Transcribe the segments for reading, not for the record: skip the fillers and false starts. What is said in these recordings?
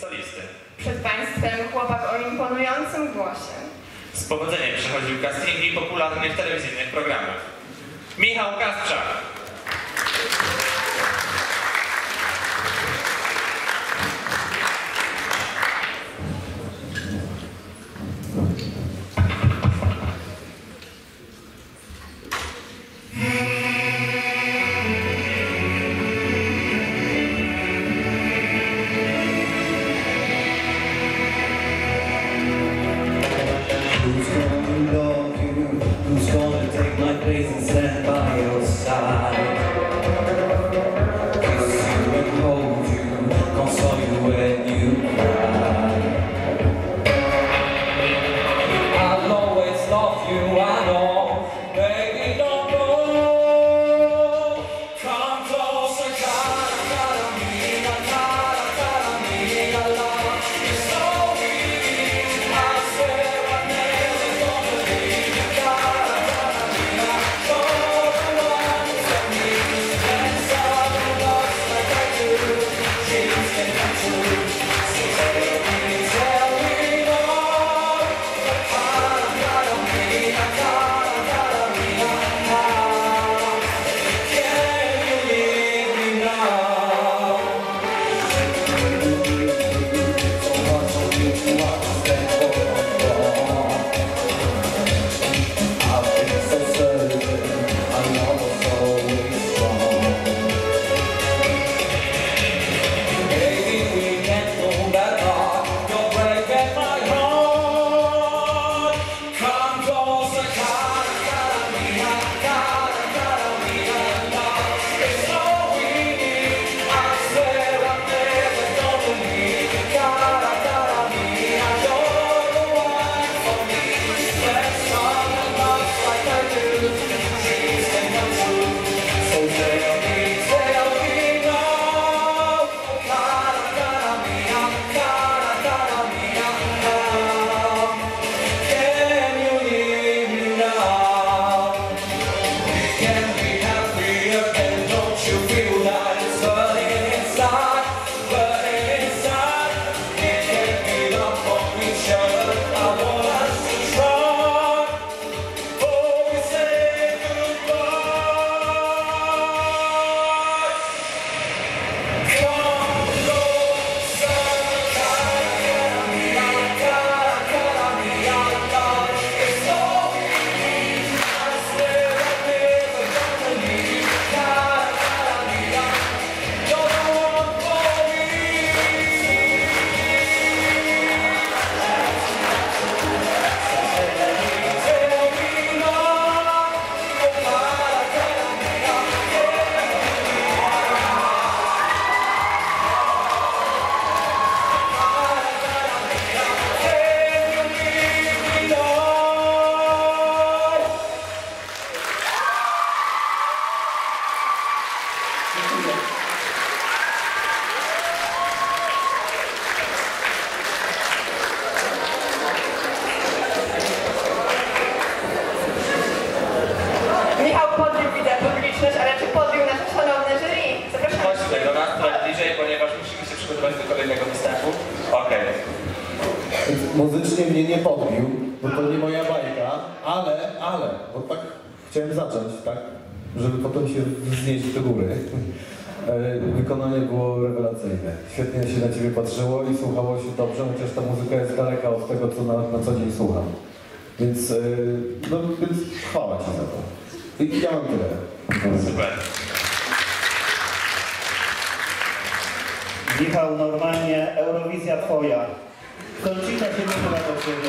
solisty. Przed Państwem chłopak o imponującym głosie. Z powodzeniem przechodził castingi popularnych telewizyjnych programów. Michał Kasprzak. Muzycznie mnie nie podbił, bo to nie moja bajka, ale, bo tak chciałem zacząć, tak, żeby potem się wznieść do góry. Wykonanie było rewelacyjne. Świetnie się na Ciebie patrzyło i słuchało się dobrze, chociaż ta muzyka jest daleka od tego, co na co dzień słucham. Więc, więc chwała Ci za to. I ja mam tyle. Super. Michał, normalnie Eurowizja Twoja. Kończyta się nie chyba do siebie.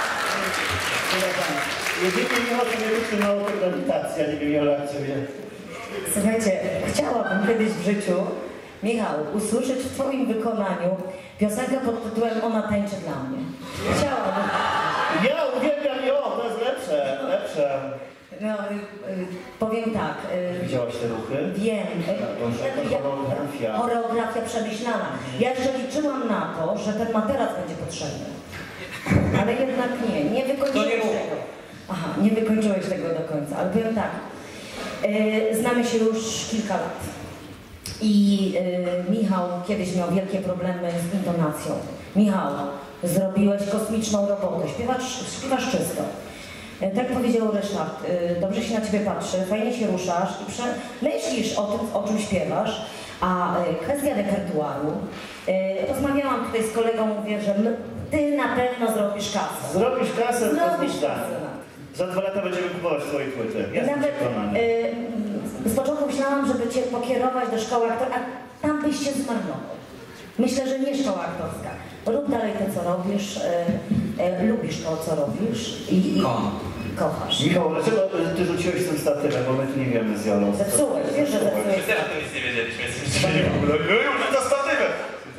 Jedynie Michał sobie wytrzymało tę grawitację, nie wiem, Jola, jak Ciebie. Słuchajcie, chciałabym kiedyś w życiu, Michał, usłyszeć w Twoim wykonaniu piosenkę pod tytułem Ona tańczy dla mnie. Chciałabym. Ja uwielbiam ją, to jest lepsze. No, powiem tak. Widziałaś te ruchy? Wiem. Choreografia przemyślana. Ja jeszcze liczyłam na to, że ten materac będzie potrzebny. Ale jednak nie wykończyłeś tego. Aha, nie wykończyłeś tego do końca, ale powiem tak. Znamy się już kilka lat. I Michał kiedyś miał wielkie problemy z intonacją. Michał, zrobiłeś kosmiczną robotę, śpiewasz czysto. Tak powiedział Ryszard, dobrze się na ciebie patrzy, fajnie się ruszasz i myślisz o tym, o czym śpiewasz, a kwestia repertuaru, rozmawiałam tutaj z kolegą, mówię, że ty na pewno zrobisz kasę. Zrobisz kasę? Zrobisz kasę. Za 2 lata będziemy kupować twoje płyty. Nawet z początku myślałam, żeby cię pokierować do szkoły aktorskiej, a tam byś się zmarnował. Myślę, że nie szkoła aktorska. Rób dalej to, co robisz, lubisz to, co robisz i kochasz. Michał, dlaczego ty rzuciłeś tym statywem, bo my tu nie wiemy z Jolą. Zepsułeś, wiesz, że zepsułeś. Wszyscy o tym nic nie wiedzieliśmy, jesteśmy w ogóle. No już to statywem!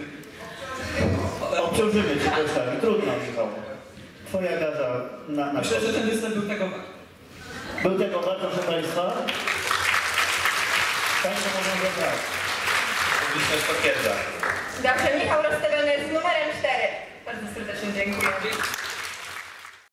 Obciążymy cię kosztami. Trudno, Michał. Twoja gada na Myślę, że ten występ był tego wart. Był tego wart, proszę Państwa? Państwo mogą wybrać. Publiczność potwierdza. Dobrze, Michał rozstawiony jest z numerem 4. Bardzo serdecznie dziękuję.